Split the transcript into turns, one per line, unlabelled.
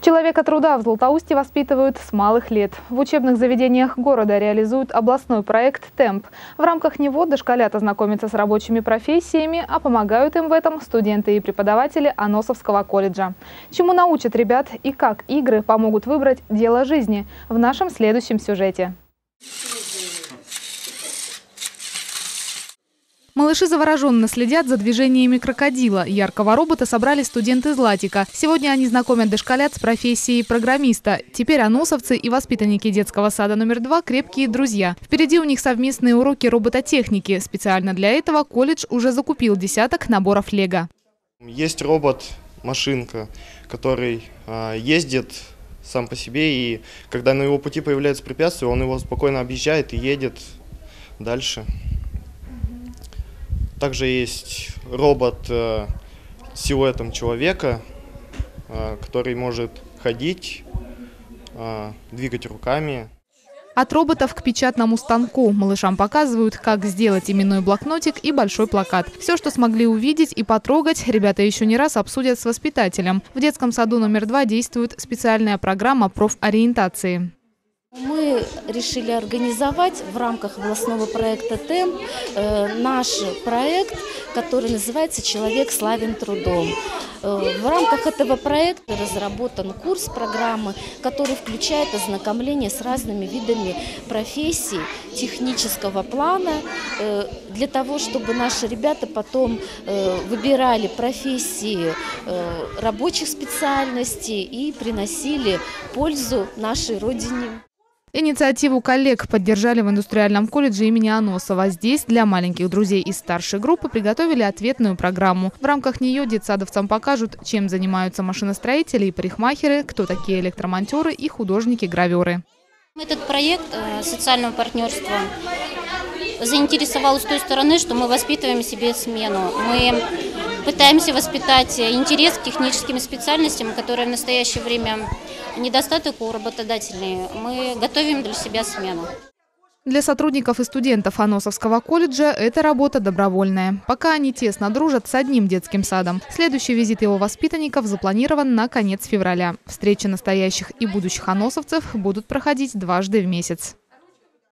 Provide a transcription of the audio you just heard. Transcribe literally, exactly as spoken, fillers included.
Человека труда в Златоусте воспитывают с малых лет. В учебных заведениях города реализуют областной проект «Темп». В рамках него дошколята знакомятся с рабочими профессиями, а помогают им в этом студенты и преподаватели Аносовского колледжа. Чему научат ребят и как игры помогут выбрать дело жизни – в нашем следующем сюжете. Малыши завороженно следят за движениями крокодила. Яркого робота собрали студенты Златика. Сегодня они знакомят дошколят с профессией программиста. Теперь аносовцы и воспитанники детского сада номер два – крепкие друзья. Впереди у них совместные уроки робототехники. Специально для этого колледж уже закупил десяток наборов лего.
Есть робот-машинка, который э, ездит сам по себе, и когда на его пути появляются препятствия, он его спокойно объезжает и едет дальше. Также есть робот э, с силуэтом человека, э, который может ходить, э, двигать руками.
От роботов к печатному станку. Малышам показывают, как сделать именной блокнотик и большой плакат. Все, что смогли увидеть и потрогать, ребята еще не раз обсудят с воспитателем. В детском саду номер два действует специальная программа профориентации.
Мы решили организовать в рамках областного проекта «Темп» э, наш проект, который называется «Человек славен трудом». Э, в рамках этого проекта разработан курс программы, который включает ознакомление с разными видами профессий технического плана, э, для того, чтобы наши ребята потом э, выбирали профессии э, рабочих специальностей и приносили пользу нашей родине.
Инициативу коллег поддержали в индустриальном колледже имени Аносова. Здесь для маленьких друзей из старшей группы приготовили ответную программу. В рамках нее детсадовцам покажут, чем занимаются машиностроители и парикмахеры, кто такие электромонтеры и художники-граверы.
Этот проект социального партнерства заинтересовал с той стороны, что мы воспитываем себе смену. Мы пытаемся воспитать интерес к техническим специальностям, которые в настоящее время недостаток у работодателей. Мы готовим для себя смену.
Для сотрудников и студентов Аносовского колледжа эта работа добровольная. Пока они тесно дружат с одним детским садом. Следующий визит его воспитанников запланирован на конец февраля. Встречи настоящих и будущих аносовцев будут проходить дважды в месяц.